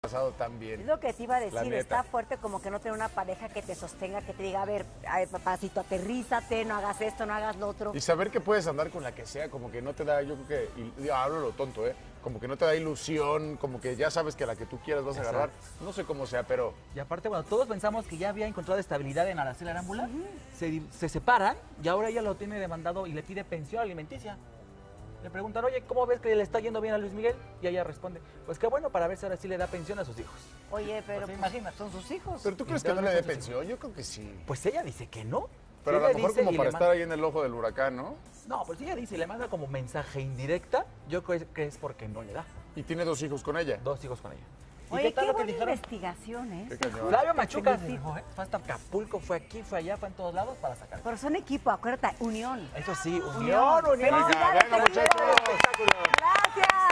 pasado tan bien. Es lo que te iba a La decir, neta. está fuerte como que no tener una pareja que te sostenga, que te diga, a ver, papacito, aterrízate, no hagas esto, no hagas lo otro. Y saber que puedes andar con la que sea, como que no te da, yo creo que, y hablo lo tonto, como que no te da ilusión, como que ya sabes que la que tú quieras vas a agarrar. No sé cómo sea, pero Y aparte, bueno, todos pensamos que ya había encontrado estabilidad en Araceli Arámbula. Se separan y ahora ella lo tiene demandado y le pide pensión alimenticia. Le preguntan, oye, ¿cómo ves que le está yendo bien a Luis Miguel? Y ella responde, pues qué bueno, para ver si ahora sí le da pensión a sus hijos. Oye, pero Pues, pues, imagínate. son sus hijos. ¿Pero tú crees que no le dé pensión? Yo creo que sí. Pues ella dice que no. Pero a Ella lo mejor dice como y para le estar ahí en el ojo del huracán, ¿no? No, pues ella dice y le manda como mensaje indirecta. Yo creo que es porque no le da. Y tiene 2 hijos con ella. 2 hijos con ella. ¿Y Oye, qué tal lo que buena dijeron? investigación, ¿eh? Qué cañón. Flavio Machuca se felicito. dejó, ¿eh? Fue hasta Acapulco, fue aquí, fue allá, fue en todos lados para sacar. Pero son equipo, acuérdate, unión. Eso sí, Unión. unión. Venga, Felicidades, venga, equipo. muchachos. Espectáculo. Gracias.